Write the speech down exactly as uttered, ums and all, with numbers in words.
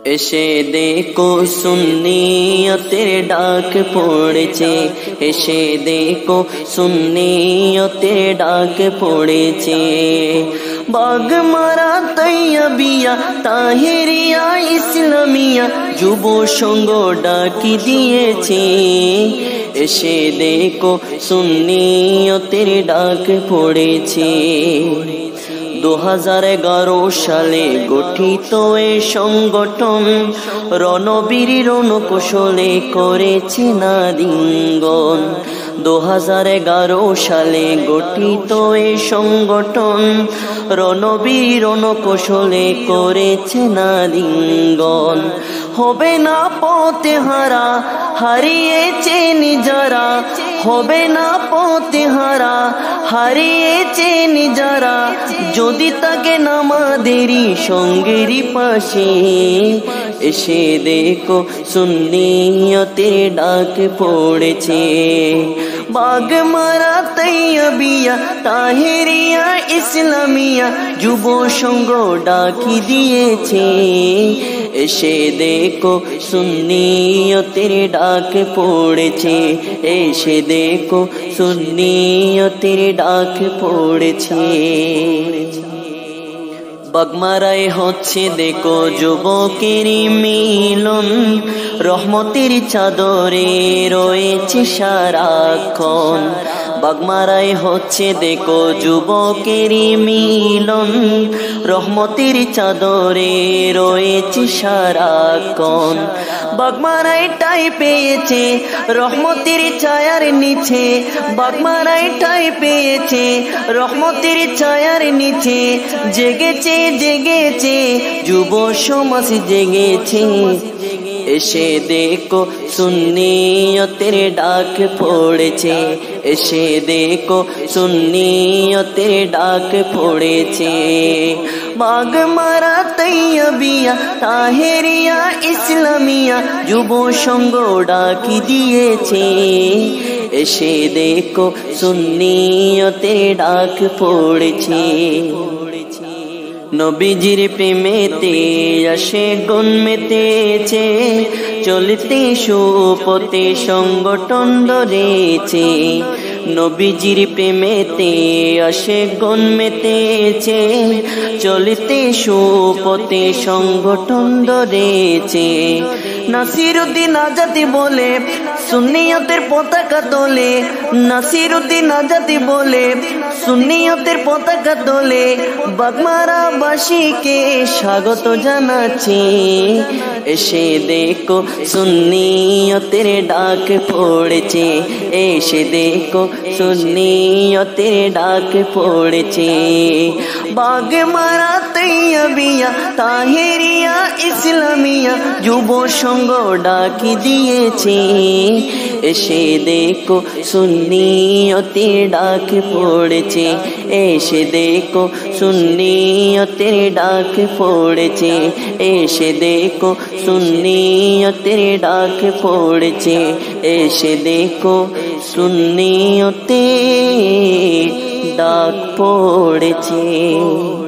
এসে দেখো সুন্নিয়তের ডাক পড়েছে, এসে দেখো সুন্নিয়তের ডাক পড়েছে। বাগমারা তৈয়বিয়া তাহেরিয়া ইসলামিয়া যুব সংঘ ডাকি দিয়েছে, এসে দেখো সুন্নিয়তের ডাক পড়েছে। দু হাজার এগারো সালে গঠিত এ সংগঠন রণবীর রণকৌশলে করেছে নারীঙ্গন। দু হাজার এগারো সালে গঠিত এ সংগঠন রণবীর রণকৌশলে করেছে নারীঙ্গন। হবে না পথে হারা, হারিয়েছে নিজেরা, হবে না পথে হারা, হারিয়েছে নিজেরা, যদি তাকে নামাদেরই সঙ্গেরই পাশে। এসে দেখো সুন্নিয়তের ডাক পড়েছে, বাগমারা তৈয়বিয়া তাহেরিয়া ইসলামিয়া যুব সংঘ ডাকি দিয়েছে, এসে দেখো সুন্নিয়তের ডাক পড়েছে, এসে দেখো সুন্নিয়তের ডাক পড়েছে। বাগমারায় হচ্ছে দেখো যুবকের মিলন, রহমতের চাদরে রয়েছে সারাক্ষণ। বাগমারায় হচ্ছে দেখো যুবকের মিলন, রহমতের চাদরে রয়েছে সারাক্ষণ। বাগমারায় ঠাই পেয়েছে রহমতের ছায়ার নিচে, বাগমারায় ঠাই পেয়েছে রহমতের ছায়ার নিচে, জেগেছে জেগেছে যুব সমাজ জেগেছে। এসে দেখো সুন্নিয়তের ডাক পড়েছে, এসে দেখো সুন্নিয়তের ডাক পড়েছে। বাগমারা তৈয়বিয়া তাহেরিয়া ইসলামিয়া যুব সংঘ ডাকি দিয়েছে, এসে দেখো সুন্নিয়তের ডাক পড়েছে। নবীজির প্রেমেতে আসে গুণ মেতেছে, চলতে সুপথে সংগঠন ধরেছে। নবীজির প্রেমেতে আসে গুণ মেতেছে, চলতে সুপথে সংগঠন ধরেছে। নাসিরউদ্দিন আজাদি বলে সুন্নিয়তের পতাকা তোলে, নাসিরউদ্দিন আজাদি বলে সুন্নিয়তের পতাকা তোলে, বাগমারা বাসীকে স্বাগত জানাচ্ছে। এসে দেখো সুন্নিয়তের ডাক পড়েছে, এসে দেখো সুন্নিয়তের ডাক পড়েছে। বাগমারা তৈয়বিয়া তাহেরিয়া ইসলামিয়া যুব সংঘ ডাকি দিয়েছে, এসে দেখো সুন্নিয়তের ডাক পড়েছে, এসে দেখো সুন্নিয়তের ডাক পড়েছে, এসে দেখো সুন্নিয়তের ডাক পড়েছে, এসে দেখো সুন্নিয়তের ডাক পড়েছে।